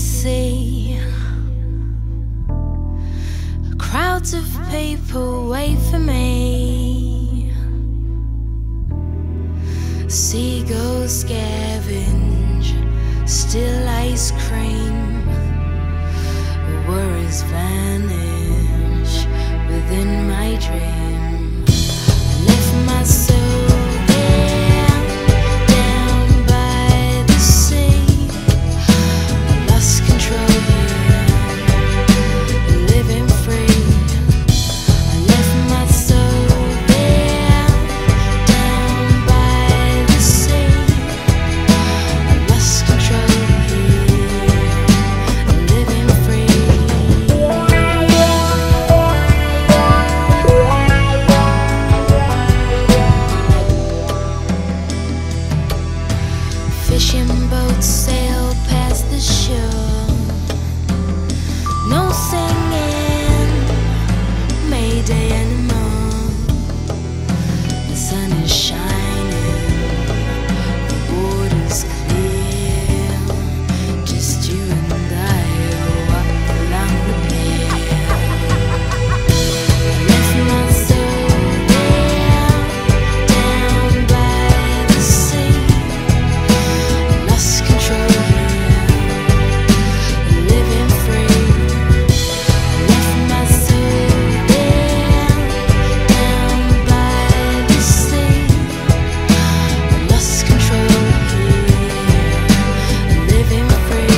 sea. Crowds of people wait for me. Seagulls scavenge still ice cream. Worries vanish within my dream. I left my soul there, down by the sea. I lost control here, living free. I left my soul there, down by the sea. I lost control here, living free. Fishing boats sail past the shore. No singing, Mayday anymore. The sun is shining, the water's clear. Just you and I walk along the pier. I left my soul there, down by the sea. Lost control here, living free. I left my soul there, down by the sea. Lost control here, living free.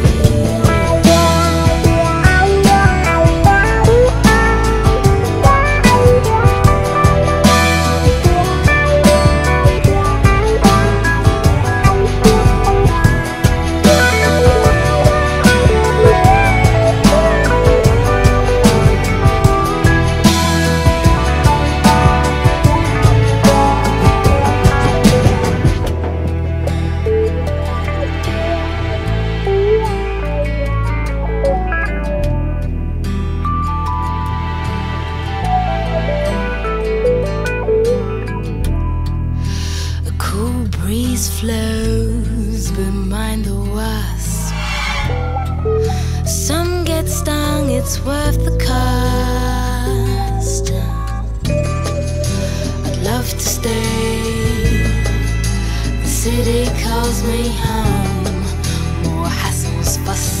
A cool breeze flows behind the wasp. Some get stung, it's worth the cost. I'd love to stay. The city calls me home. More hassles, fuss